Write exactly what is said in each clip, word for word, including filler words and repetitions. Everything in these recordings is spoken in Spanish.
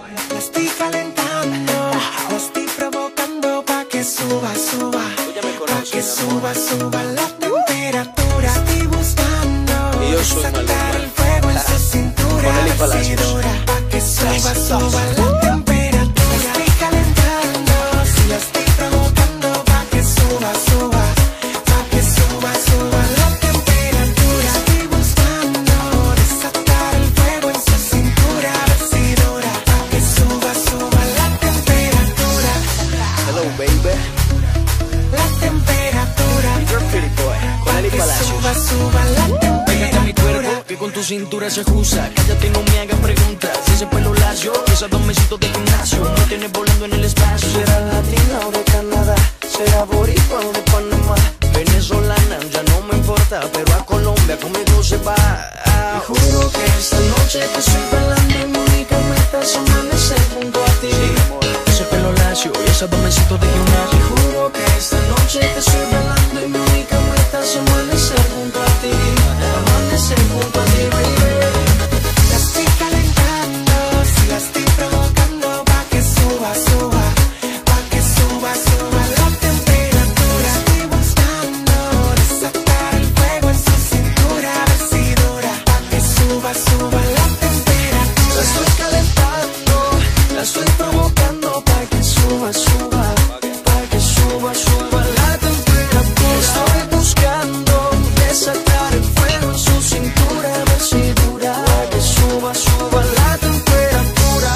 La estoy calentando, la estoy provocando pa' que suba, suba, pa' que suba, suba la temperatura. Estoy buscando desatar el fuego en su cintura, decidora, pa' que suba, suba la temperatura. La estoy calentando, si la estoy provocando pa' que suba, suba, pa' que suba, suba la temperatura. Estoy buscando desatar el fuego en su cintura, decidora, pa' que suba, suba la temperatura. Hello, baby. La temperatura. You're pretty boy. Con Eli Palacios. Suba, suba la temperatura. Pégate a mi cuerpo, que con tu cintura se ajusta. Cállate, no me hagas preguntas. Si ese pelo lacio, esos dos mesitos de gimnasio, me tienes volando en el espacio. Será latina o de Canadá, será boricua o de Panamá, venezolana, ya no me importa, pero a Colombia conmigo se va. Te juro que esta noche te estoy bailando y mi única meta es amanecer junto a ti. Ese pelo lacio y esos dos mesitos de gimnasio. Te juro que esta noche te estoy bailando y mi única meta es amanecer junto a ti. Amanecer junto a ti, baby. La estoy calentando, si la estoy provocando pa' que suba, suba, pa' que suba, suba la temperatura. Estoy buscando desatar el fuego en su cintura, decidora, pa' que suba, suba la temperatura. La estoy calentando, la estoy provocando pa' que suba, suba, pa' que suba, suba la temperatura. Estoy buscando desatar el fuego en su cintura, decidora, pa' que suba, suba la temperatura.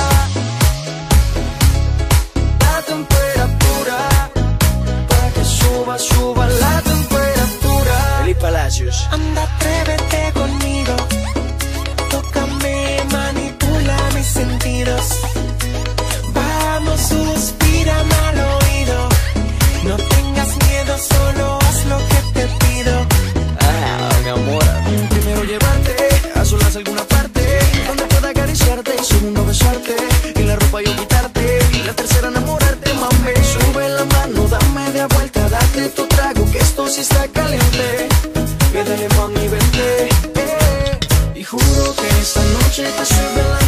La temperatura, pa' que suba, suba la temperatura. Eli Palacios. Anda, atrévete conmigo, tócame, manipula mis sentidos. Vamos, suspírame al oído, no tengas miedo, solo haz lo que te pido. Ah, mi amor. Primero llevarte a solas a alguna parte donde pueda acariciarte, segundo besarte, y la ropa yo quitarte, y la tercera enamorarte, mami. Sube la mano, dame de vuelta, date tu trago, que esto sí está caliente. Pídele, mami, vente, eh. Y juro que esta noche te estoy velando